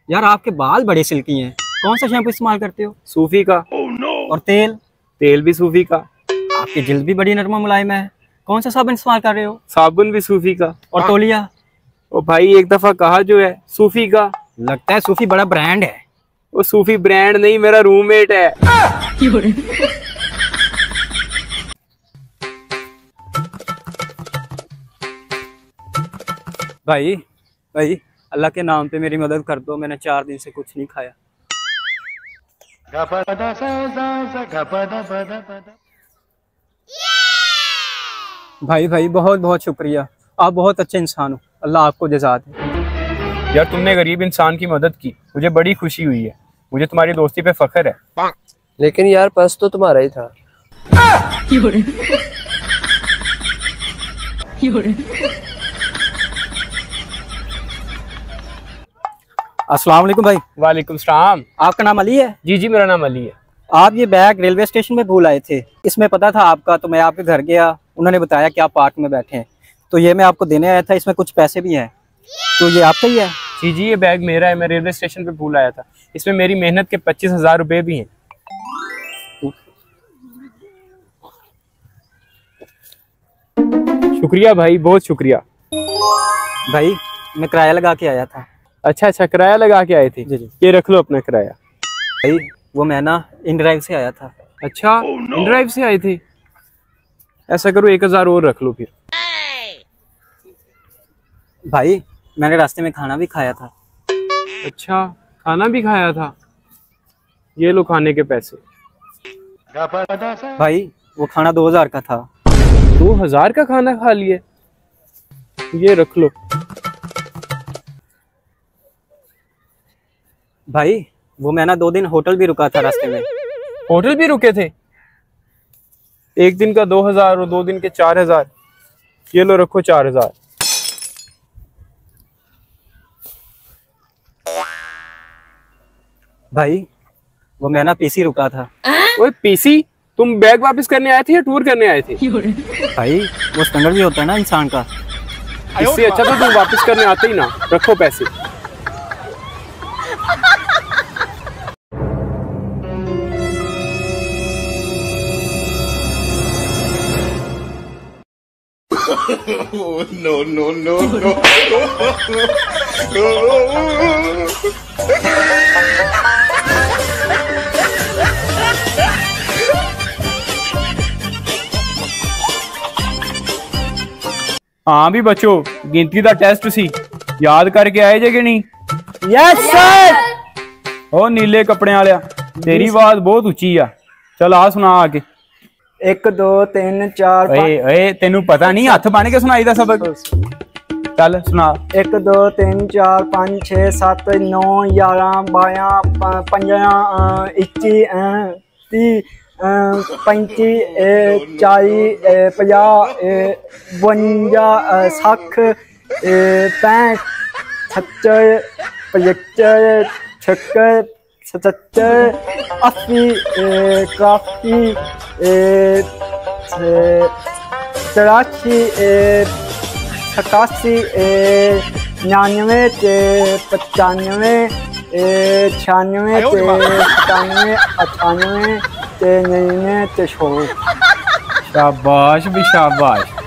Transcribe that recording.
यार आपके बाल बड़े सिल्की हैं, कौन सा शैम्पू इस्तेमाल करते हो? सूफी का। और तेल? तेल भी सूफी का। आपकी जिल्द भी बड़ी नरम मुलायम है, कौन सा साबुन इस्तेमाल कर रहे हो? साबुन भी सूफी का। और तौलिया? ओ भाई एक दफा कहा जो है सूफी का। लगता है सूफी बड़ा ब्रांड है। वो सूफी ब्रांड नहीं, मेरा रूममेट है। भाई भाई अल्लाह के नाम पे मेरी मदद कर दो, मैंने 4 दिन से कुछ नहीं खाया। भाई भाई बहुत बहुत शुक्रिया, आप बहुत अच्छे इंसान हो, अल्लाह आपको जज़ा दे। यार तुमने गरीब इंसान की मदद की, मुझे बड़ी खुशी हुई है। मुझे तुम्हारी दोस्ती पे फख्र है। लेकिन यार पर्स तो तुम्हारा ही था। अस्सलाम वालेकुम भाई। वालेकुम सलाम। आपका नाम अली है? जी जी मेरा नाम अली है। आप ये बैग रेलवे स्टेशन में भूल आए थे, इसमें पता था आपका, तो मैं आपके घर गया, उन्होंने बताया कि आप पार्क में बैठे हैं, तो ये मैं आपको देने आया था। इसमें कुछ पैसे भी हैं, तो ये आपका ही है? जी जी ये बैग मेरा है, मैं रेलवे स्टेशन पे भूल आया था। इसमें मेरी मेहनत के 25,000 रुपए भी हैं। शुक्रिया भाई, बहुत शुक्रिया। भाई मैं किराया लगा के आया था। अच्छा अच्छा, किराया लगा के आए थे? जी जी। ये रख लो अपना किराया। भाई वो मैं ना इन ड्राइव से आया था। अच्छा इन ड्राइव से आए थे? ऐसा करो 1,000 और रख लो फिर। भाई मैंने रास्ते में खाना भी खाया था। अच्छा खाना भी खाया था? ये लो खाने के पैसे। भाई वो खाना 2000 का था। 2000 का खाना खा लिए? ये रख लो। भाई वो मैं ना 2 दिन होटल भी रुका था रास्ते में। होटल भी रुके थे? एक दिन का 2000 और 2 दिन के 4000। ये लो रखो 4000। भाई वो मैं ना पीसी रुका था। ओए पीसी? तुम बैग वापस करने आए थे या टूर करने आए थे? भाई वो स्टैंडर्ड भी होता है ना इंसान का। इससे अच्छा तो तुम वापस करने आते ही ना। रखो पैसे। no, no, no, no. हाँ भी बच्चों, गिनती का टेस्ट सी याद करके आए जे कि नहीं? Yes sir. ओ नीले कपड़े वालिया, तेरी आवाज बहुत उची आ। चल आ सुना आके। 1 2 3 4 5। तेनू पता नहीं हाथ बन के सुनाई दा सबक? चल सुना। 1 2 3 4 5 6 7 9 11 12 15 21 30 35 40 50 52 60 65 70 75 76 77 80 81 83 87 99 95 96 97 98 99 100। शाबाश भी शाबाश।